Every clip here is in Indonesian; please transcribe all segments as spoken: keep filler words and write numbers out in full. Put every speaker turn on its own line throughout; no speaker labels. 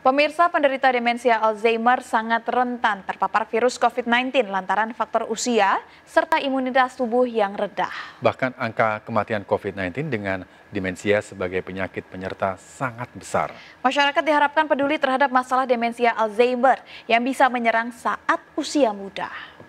Pemirsa penderita demensia Alzheimer sangat rentan terpapar virus covid sembilan belas lantaran faktor usia serta imunitas tubuh yang rendah.
Bahkan angka kematian covid sembilan belas dengan demensia sebagai penyakit penyerta sangat besar.
Masyarakat diharapkan peduli terhadap masalah demensia Alzheimer yang bisa menyerang saat usia muda.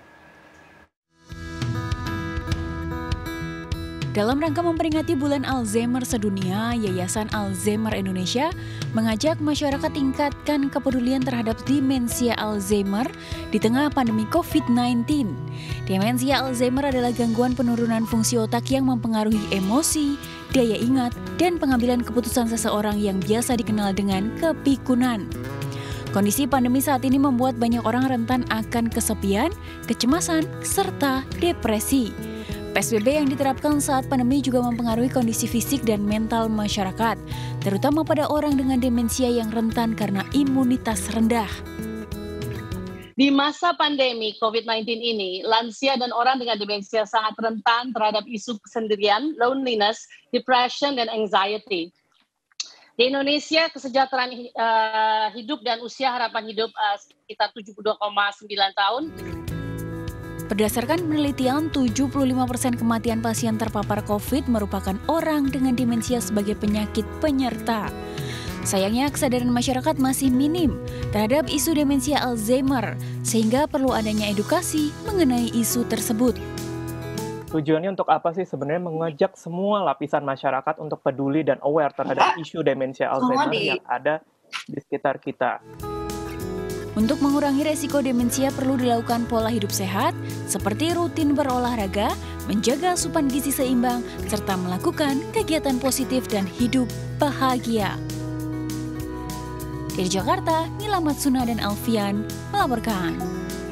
Dalam rangka memperingati Bulan Alzheimer Sedunia, Yayasan Alzheimer Indonesia mengajak masyarakat tingkatkan kepedulian terhadap demensia Alzheimer di tengah pandemi covid sembilan belas. Demensia Alzheimer adalah gangguan penurunan fungsi otak yang mempengaruhi emosi, daya ingat, dan pengambilan keputusan seseorang yang biasa dikenal dengan kepikunan. Kondisi pandemi saat ini membuat banyak orang rentan akan kesepian, kecemasan, serta depresi. P S B B yang diterapkan saat pandemi juga mempengaruhi kondisi fisik dan mental masyarakat, terutama pada orang dengan demensia yang rentan karena imunitas rendah.
Di masa pandemi covid sembilan belas ini, lansia dan orang dengan demensia sangat rentan terhadap isu kesendirian, loneliness, depression, dan anxiety. Di Indonesia, kesejahteraan uh, hidup dan usia harapan hidup uh, sekitar tujuh puluh dua koma sembilan tahun.
Berdasarkan penelitian, tujuh puluh lima persen kematian pasien terpapar COVID merupakan orang dengan demensia sebagai penyakit penyerta. Sayangnya, kesadaran masyarakat masih minim terhadap isu demensia Alzheimer, sehingga perlu adanya edukasi mengenai isu tersebut.
Tujuannya untuk apa sih? Sebenarnya mengajak semua lapisan masyarakat untuk peduli dan aware terhadap isu demensia Alzheimer yang ada di sekitar kita.
Untuk mengurangi resiko demensia perlu dilakukan pola hidup sehat, seperti rutin berolahraga, menjaga asupan gizi seimbang, serta melakukan kegiatan positif dan hidup bahagia. Dari Jakarta, Nila Matsuna dan Alfian melaporkan.